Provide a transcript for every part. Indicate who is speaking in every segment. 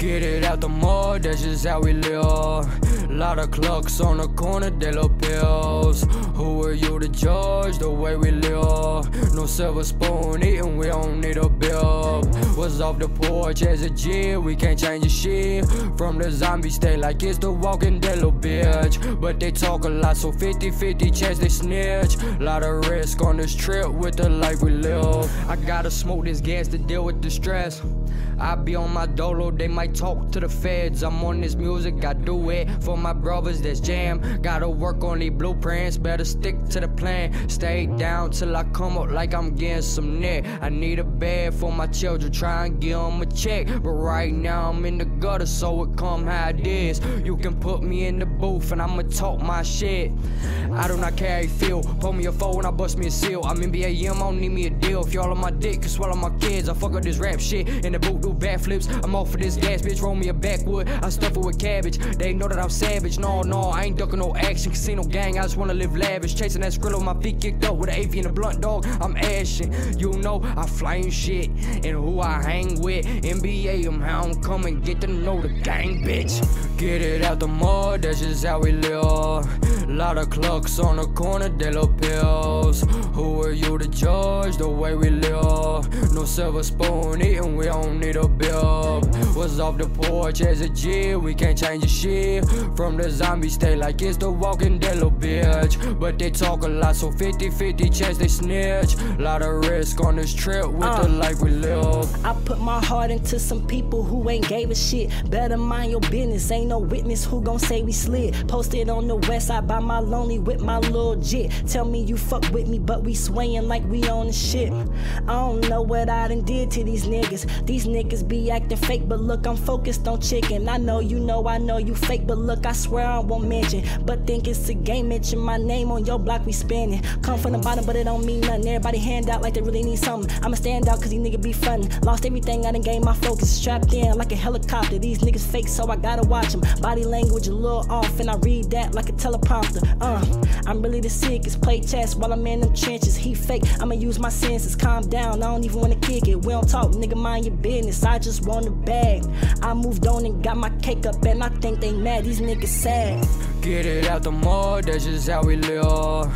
Speaker 1: Get it out the mud, that's just how we live. Lot of clucks on the corner, they look pills. Who are you to judge the way we live? No silver spoon eating, we don't need a bill. Was off the porch as a G, we can't change a shit. From the zombie state like it's the Walking Dead, little bitch. But they talk a lot, so 50-50 chance they snitch. Lot of risk on this trip with the life we live. I gotta smoke this gas to deal with the stress. I be on my dolo, they might talk to the feds. I'm on this music, I do it for my brothers that's jam. Gotta work on these blueprints, better stick to the plan. Stay down till I come up like I'm getting some net. I need a bed for my children, try and give them a check. But right now I'm in the gutter, so it come how it is. You can put me in the booth and I'ma talk my shit. I do not carry feel, pull me a phone when I bust me a seal. I'm NBA, I don't need me a deal. If y'all on my dick, can swallow my kids. I fuck up this rap shit in the boot, do backflips. I'm off for this gas, bitch, roll me a backwood. I stuff it with cabbage, they know that I'm savage. No, I ain't ducking no action. Casino gang, I just wanna live lavish. Chasing that skrill with my feet kicked up with an AV and a blunt, dog. I'm ashing, you know I flying shit. And who I hang with, NBA, I'm how I'm coming. Get to know the gang, bitch. Get it out the mud, that's just how we live. Lot of clucks on the corner, they look pills. Who are you to judge the way we live? No silver spoon eating, we don't need a bill. Was off the porch as a G, we can't change a shit. From the zombie state like it's the Walking Dead, little bitch. But they talk a lot, so 50-50 chance they snitch. Lot of risk on this trip with the life we live.
Speaker 2: I put my heart into some people who ain't gave a shit. Better mind your business, ain't no witness who gon' say we slid. Posted on the west side by my lonely with my little jit. Tell me you fuck with me, but we swaying like we on the shit. I don't know what I done did to these niggas. These niggas be acting fake, but look, I'm focused on chicken. I know you fake, but look, I swear I won't mention. But think it's a game, mention my name on your block, we spinning. Come from the bottom, but it don't mean nothing. Everybody hand out like they really need something. I'ma stand out cause these niggas be frontin'. Lost everything, I done gained my focus. Strapped in like a helicopter. These niggas fake, so I gotta watch them. Body language a little off, and I read that like a teleprompter. I'm really the sickest. Play chess while I'm in them trenches. He fake, I'ma use my senses. Calm down, I don't even wanna kick it. We don't talk, nigga, mind your business. I just want a bag. I moved on and got my cake up, and I think they mad. These niggas sad.
Speaker 1: Get it out the mud, that's just how we live.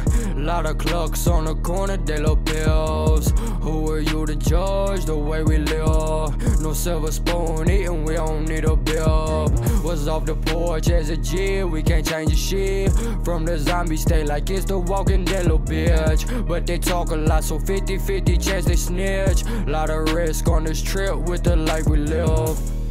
Speaker 1: Lot of clucks on the corner, they look pills. Who are you to judge the way we live? No silver spoon eating, we don't need a bill. Was off the porch as a G, we can't change a shit. From the zombie state like it's the Walking Dead, little bitch. But they talk a lot, so 50-50 chance they snitch. Lot of risk on this trip with the life we live.